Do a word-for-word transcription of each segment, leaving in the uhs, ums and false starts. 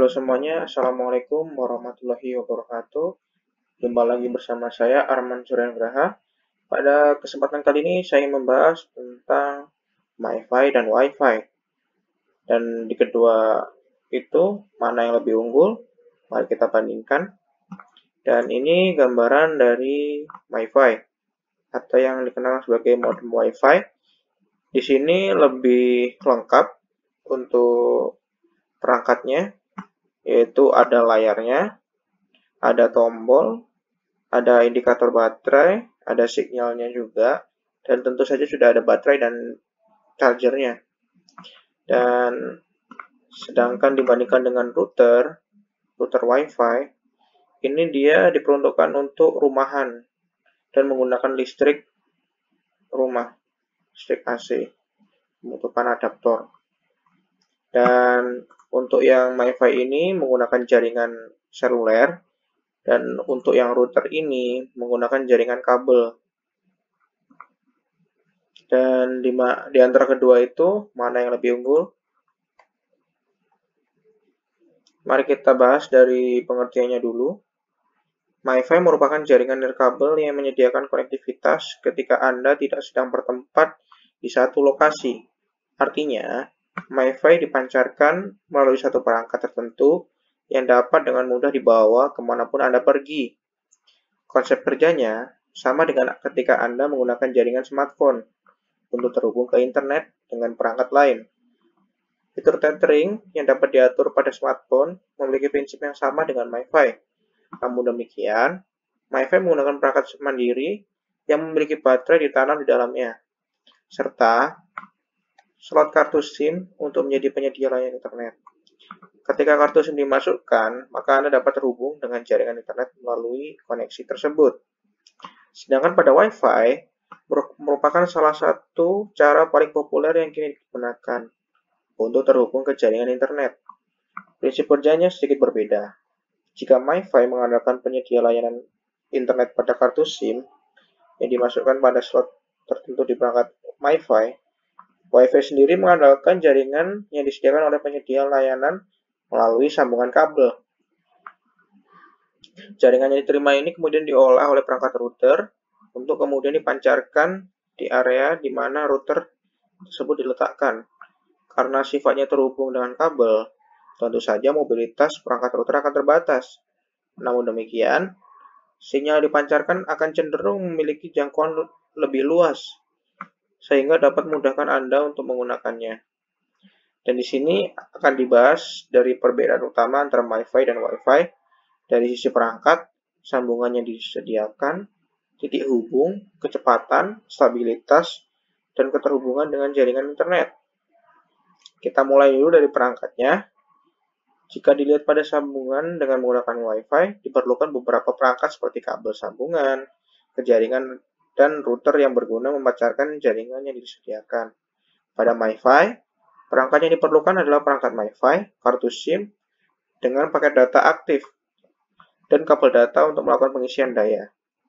Halo semuanya, Assalamualaikum warahmatullahi wabarakatuh. Jumpa lagi bersama saya Arman Suryangraha. Pada kesempatan kali ini saya membahas tentang MiFi dan Wi-Fi. Dan di kedua itu, mana yang lebih unggul? Mari kita bandingkan. Dan ini gambaran dari MiFi atau yang dikenal sebagai modem Wi-Fi. Di sini lebih lengkap untuk perangkatnya, yaitu ada layarnya, ada tombol, ada indikator baterai, ada sinyalnya juga, dan tentu saja sudah ada baterai dan chargernya. Dan sedangkan dibandingkan dengan router, router Wi-Fi, ini dia diperuntukkan untuk rumahan dan menggunakan listrik rumah, listrik A C, membutuhkan adaptor. Dan untuk yang MiFi ini menggunakan jaringan seluler, dan untuk yang router ini menggunakan jaringan kabel. Dan di, di antara kedua itu, mana yang lebih unggul? Mari kita bahas dari pengertiannya dulu. MiFi merupakan jaringan nirkabel yang menyediakan konektivitas ketika Anda tidak sedang bertempat di satu lokasi. Artinya, MiFi dipancarkan melalui satu perangkat tertentu yang dapat dengan mudah dibawa kemanapun Anda pergi. Konsep kerjanya sama dengan ketika Anda menggunakan jaringan smartphone untuk terhubung ke internet dengan perangkat lain. Fitur tethering yang dapat diatur pada smartphone memiliki prinsip yang sama dengan MiFi. Namun demikian, MiFi menggunakan perangkat mandiri yang memiliki baterai ditanam di dalamnya, serta slot kartu SIM untuk menjadi penyedia layanan internet. Ketika kartu SIM dimasukkan, maka Anda dapat terhubung dengan jaringan internet melalui koneksi tersebut. Sedangkan pada Wi-Fi, merupakan salah satu cara paling populer yang kini digunakan untuk terhubung ke jaringan internet. Prinsip kerjanya sedikit berbeda. Jika MiFi mengandalkan penyedia layanan internet pada kartu SIM yang dimasukkan pada slot tertentu di perangkat MiFi, Wi-Fi sendiri mengandalkan jaringan yang disediakan oleh penyedia layanan melalui sambungan kabel. Jaringan yang diterima ini kemudian diolah oleh perangkat router untuk kemudian dipancarkan di area di mana router tersebut diletakkan. Karena sifatnya terhubung dengan kabel, tentu saja mobilitas perangkat router akan terbatas. Namun demikian, sinyal dipancarkan akan cenderung memiliki jangkauan lebih luas, sehingga dapat memudahkan Anda untuk menggunakannya. Dan di sini akan dibahas dari perbedaan utama antara MiFi dan Wi-Fi. Dari sisi perangkat, sambungan yang disediakan, titik hubung, kecepatan, stabilitas, dan keterhubungan dengan jaringan internet. Kita mulai dulu dari perangkatnya. Jika dilihat pada sambungan dengan menggunakan Wi-Fi, diperlukan beberapa perangkat seperti kabel sambungan, jaringan, dan router yang berguna memancarkan jaringan yang disediakan. Pada MiFi, perangkat yang diperlukan adalah perangkat MiFi, kartu SIM, dengan paket data aktif, dan kabel data untuk melakukan pengisian daya.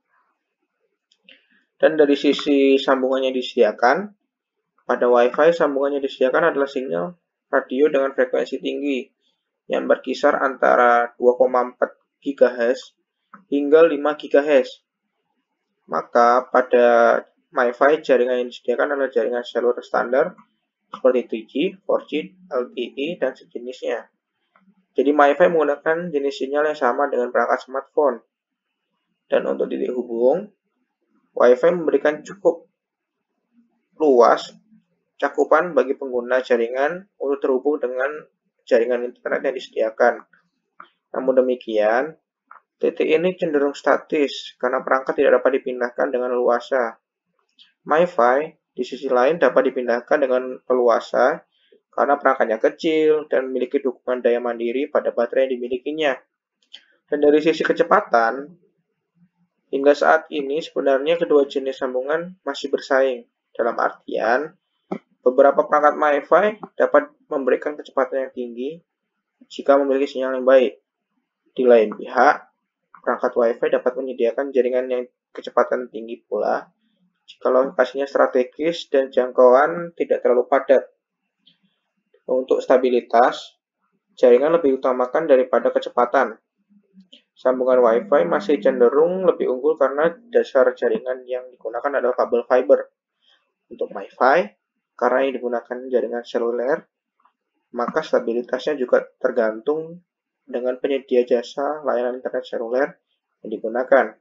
Dan dari sisi sambungan yang disediakan, pada Wi-Fi sambungan yang disediakan adalah sinyal radio dengan frekuensi tinggi, yang berkisar antara dua koma empat gigahertz hingga lima gigahertz. Maka pada MiFi jaringan yang disediakan adalah jaringan seluler standar seperti tiga G, empat G, L T E, dan sejenisnya. Jadi MiFi menggunakan jenis sinyal yang sama dengan perangkat smartphone. Dan untuk titik hubung, Wi-Fi memberikan cukup luas cakupan bagi pengguna jaringan untuk terhubung dengan jaringan internet yang disediakan. Namun demikian, titik ini cenderung statis karena perangkat tidak dapat dipindahkan dengan leluasa. MiFi di sisi lain dapat dipindahkan dengan leluasa karena perangkatnya kecil dan memiliki dukungan daya mandiri pada baterai yang dimilikinya. Dan dari sisi kecepatan, hingga saat ini sebenarnya kedua jenis sambungan masih bersaing. Dalam artian, beberapa perangkat MiFi dapat memberikan kecepatan yang tinggi jika memiliki sinyal yang baik. Di lain pihak, perangkat Wi-Fi dapat menyediakan jaringan yang kecepatan tinggi pula jika lokasinya strategis dan jangkauan tidak terlalu padat. Untuk stabilitas, jaringan lebih utamakan daripada kecepatan. Sambungan Wi-Fi masih cenderung lebih unggul karena dasar jaringan yang digunakan adalah kabel fiber. Untuk Wi-Fi, karena yang digunakan jaringan seluler, maka stabilitasnya juga tergantung dengan penyedia jasa layanan internet seluler yang digunakan.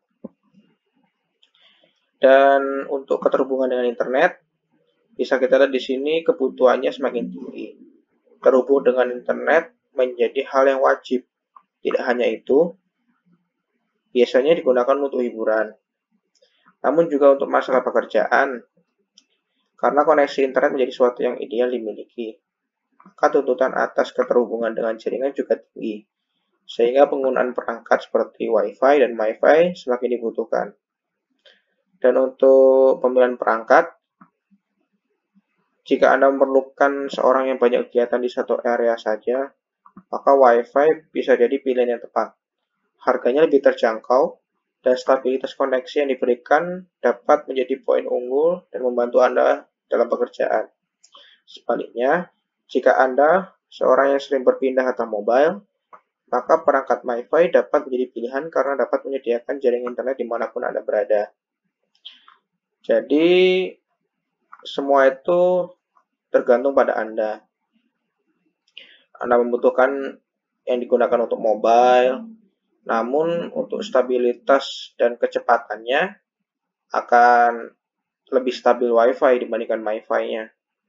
Dan untuk keterhubungan dengan internet, bisa kita lihat di sini kebutuhannya semakin tinggi. Terhubung dengan internet menjadi hal yang wajib. Tidak hanya itu, biasanya digunakan untuk hiburan, namun juga untuk masalah pekerjaan, karena koneksi internet menjadi sesuatu yang ideal dimiliki. Maka tuntutan atas keterhubungan dengan jaringan juga tinggi, sehingga penggunaan perangkat seperti Wi-Fi dan MiFi semakin dibutuhkan. Dan untuk pemilihan perangkat, jika Anda memerlukan seorang yang banyak kegiatan di satu area saja, maka Wi-Fi bisa jadi pilihan yang tepat. Harganya lebih terjangkau, dan stabilitas koneksi yang diberikan dapat menjadi poin unggul dan membantu Anda dalam pekerjaan. Sebaliknya, jika Anda seorang yang sering berpindah atau mobile, maka perangkat MiFi dapat menjadi pilihan karena dapat menyediakan jaringan internet dimanapun Anda berada. Jadi, semua itu tergantung pada Anda. Anda membutuhkan yang digunakan untuk mobile, namun untuk stabilitas dan kecepatannya akan lebih stabil Wi-Fi dibandingkan MiFi-nya.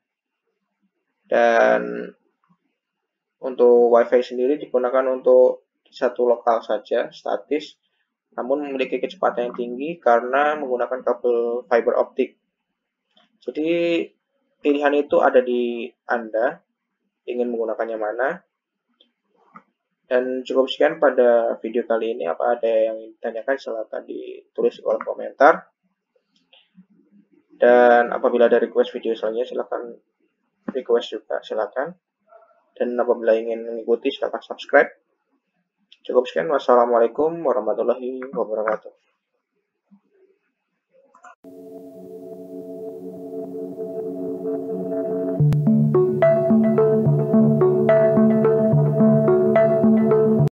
Dan untuk Wi-Fi sendiri digunakan untuk satu lokal saja, statis, namun memiliki kecepatan yang tinggi karena menggunakan kabel fiber optik. Jadi pilihan itu ada di Anda, ingin menggunakannya mana. Dan cukup sekian pada video kali ini. Apa ada yang ditanyakan silahkan ditulis di kolom komentar. Dan apabila ada request video selanjutnya silahkan request juga silakan. Dan apabila ingin mengikuti silahkan subscribe. Cukup sekian. Wassalamualaikum warahmatullahi wabarakatuh.